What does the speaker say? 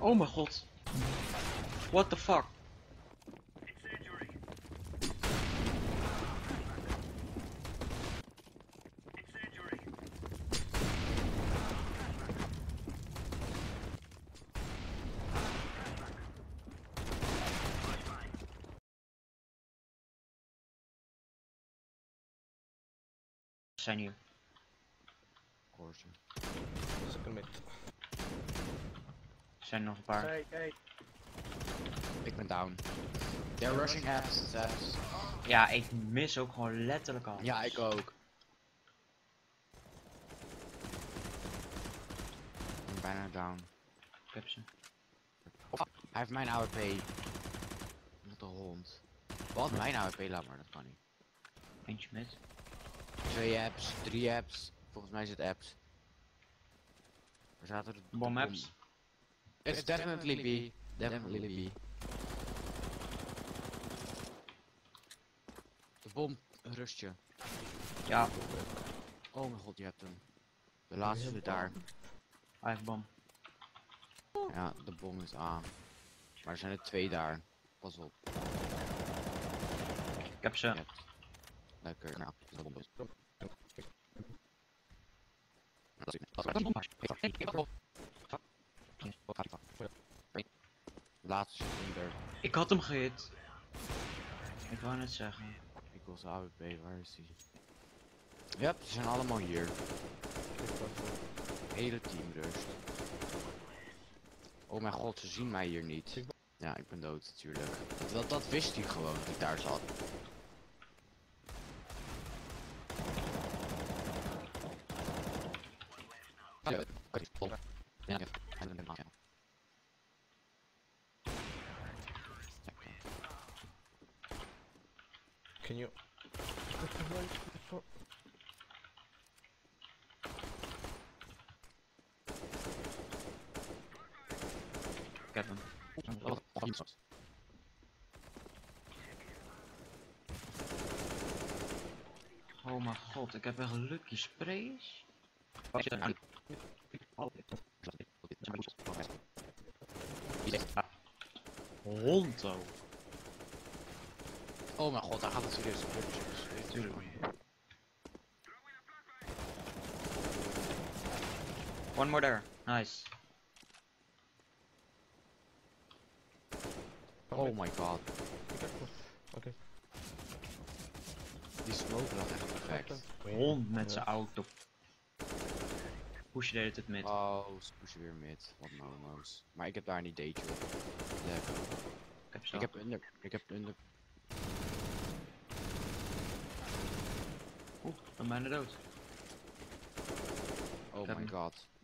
Oh mijn god. What the fuck? Zijn hier. Koortje. Second mid. Er zijn nog een paar. Hey. Ik ben down. They're rushing apps. Ja, ik mis ook gewoon letterlijk alles. Ja, ik ook. Ik ben bijna down. Ik heb ze. Hij heeft mijn AWP. Wat een hond. Wat? Mijn AWP, laat maar, dat kan niet. Eentje met. 2 apps, 3 apps. Volgens mij is het apps. Waar zaten de Bomb apps. It's definitely B. Definitely B. De bom, rustje. Ja, Oh mijn god, je hebt hem. De laatste zit daar. hij heeft bom. Ja, de bom is A. Maar er zijn er 2 daar. Pas op. Ik heb ze. Je hebt. Lekker. Nou, de bom is. Laatste zit onder. Ik had hem gehit. Ik wou net zeggen. Ik wil zijn AWP, waar is die? Yep, ze zijn allemaal hier. Hele team rust. Oh mijn god, ze zien mij hier niet. Ja, ik ben dood natuurlijk. Dat wist hij gewoon, dat ik daar zat. Can you? Ik heb hem. Oh mijn god, ik heb echt lucky sprays. Hondo. Oh mijn god, daar gaat het serieus. One more there. Nice. Oh my god. Oké. Die smoke was echt perfect. Hond met zijn auto. Push je de hele tijd met. Oh, ze pushen weer mid. Wat momo's. Maar ik heb daar niet date op. Lekker. Ik heb ze. Ik heb under. Oeh, ik ben bijna dood. Oh heb my hem. god.